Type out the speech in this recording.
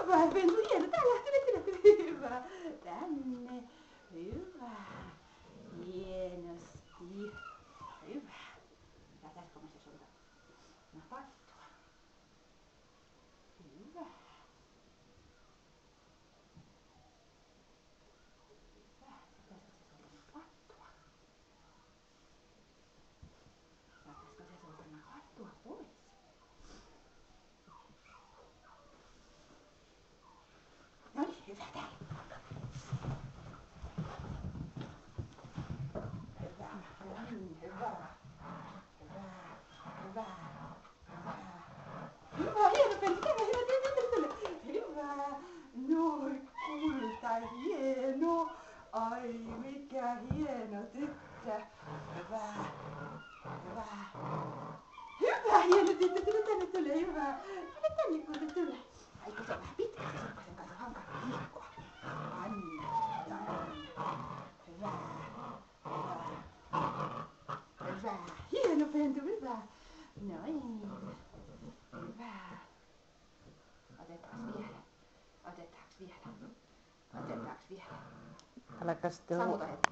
Hyvä, Pentu, hieno. Täällä, hyvä. Tänne. Hyvä. Hienosti. Hyvä. Ja tästä mä se sulta. No pattua. Hyvä. Hyvä. Tästä se sulta pattua. Saataisiko se sulta pattua pois? Noniin, hyvä täällä. Hyvä. Hyvä. Hyvä. Hyvä. Hyvä, hieno Pentu, täällä, hyvä. Noin, kulta, hieno. Ai, mikä hieno tyttö. Hyvä. Hyvä. Hyvä, hieno tyttö, tule, hyvä. Tule tänne, kulta, tule. Ai, kun se on vähän pitkä, se sukkasen kanssa on hankala liikkua. Anna. Hyvä. Hyvä. Hyvä. Hieno Pentu, hyvä. Noin. Hyvä. Otetaanko vielä? Otetaanko vielä? Otetaanko vielä? Älkää sitten Sammuta hetki.